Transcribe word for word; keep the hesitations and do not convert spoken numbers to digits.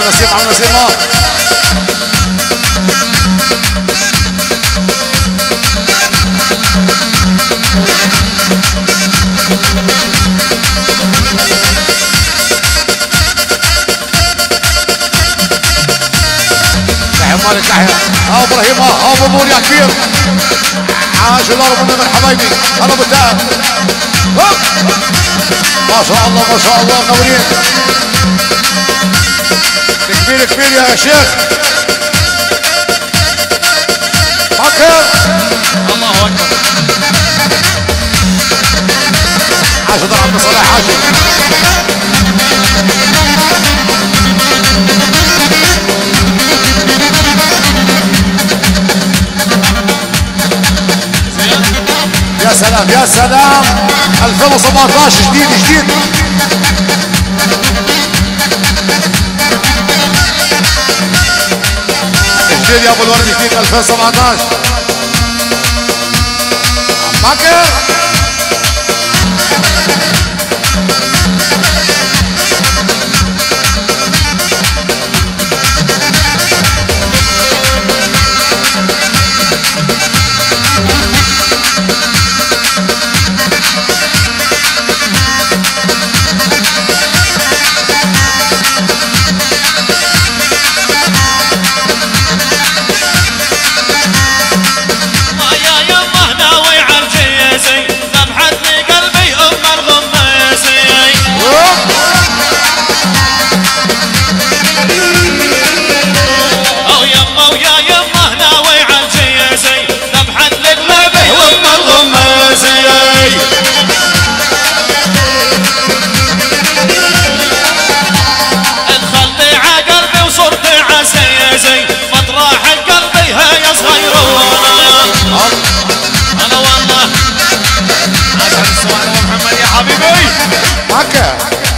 نسيم عم نسيم اه تحية مالك تحية اه ابراهيم اه ابو نور يا كبير عاش ضرب من حبايبي هلا ابو الدهب ما شاء الله ما شاء الله منورين كبير كبير يا شيخ فكر الله اكبر عاش ضرب عبد الصلاح عاشر يا سلام يا سلام ألفين وسبعطعش جديد جديد جديد يا ابو الورد جديد ألفين وسبعطعش فاكر انا والله عشان السؤال ابو محمد يا حبيبي هكا